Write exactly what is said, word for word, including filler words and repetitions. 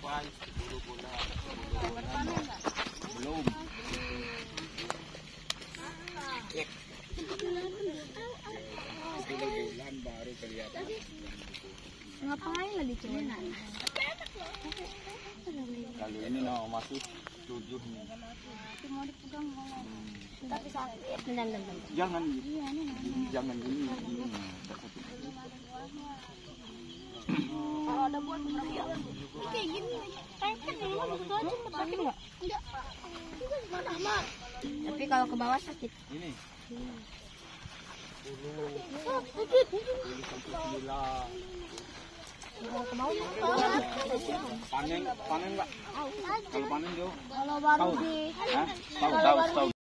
sampai sepuluh bulan. Belum. sepuluh bulan baru kelihatan. Ngapain lagi cuman? Kalau ini no masih tujuh nih. Mau dipegang tapi sakit. Jangan, jangan ini. Kalau ada buat kayak gini, kayak kan memang begitu aja sakit nggak? Enggak. Enggak amat. Tapi kalau ke bawah sakit. Ini. Sakit. Gila. Ke bawah. Panen, panen nggak? Kalau panen jauh. Kalau baru di Tahu, tahu, tahu.